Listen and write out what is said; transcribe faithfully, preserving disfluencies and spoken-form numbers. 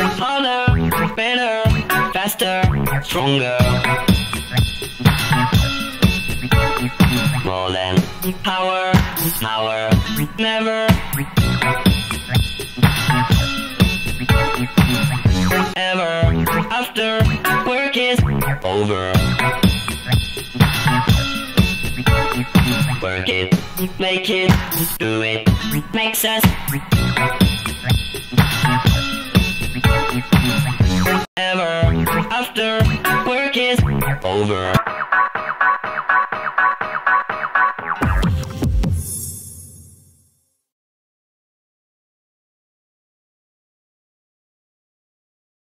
harder, better, faster, stronger. More than power, power, never. Ever after work is over. Work it, make it, do it, makes us. Ever after work is over.